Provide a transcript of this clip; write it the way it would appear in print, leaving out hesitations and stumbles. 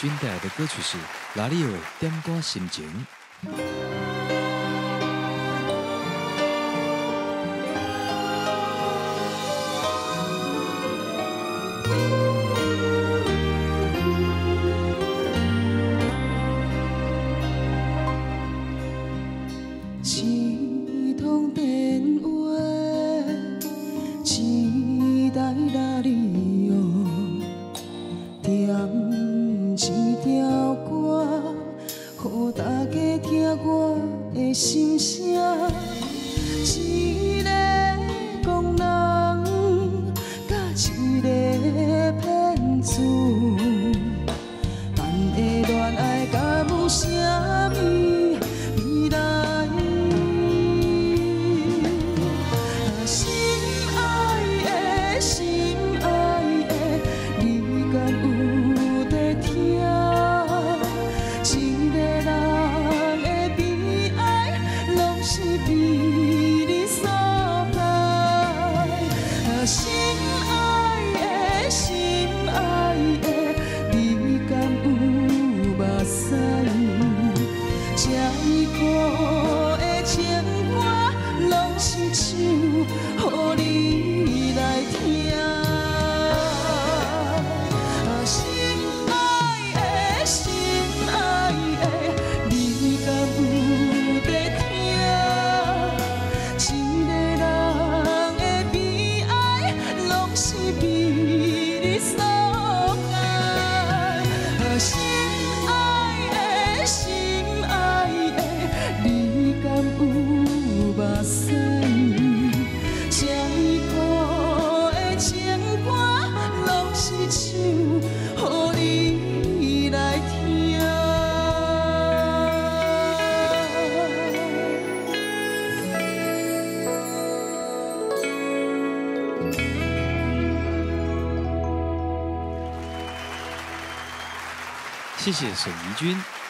君带来的歌曲是《拉里奥点歌心情》。 一通电话，一台拉里奥，点一条歌，予大家听我的心声。一个工人，甲一个骗子，咱的恋爱敢有啥物未来？ 谢谢沈怡君。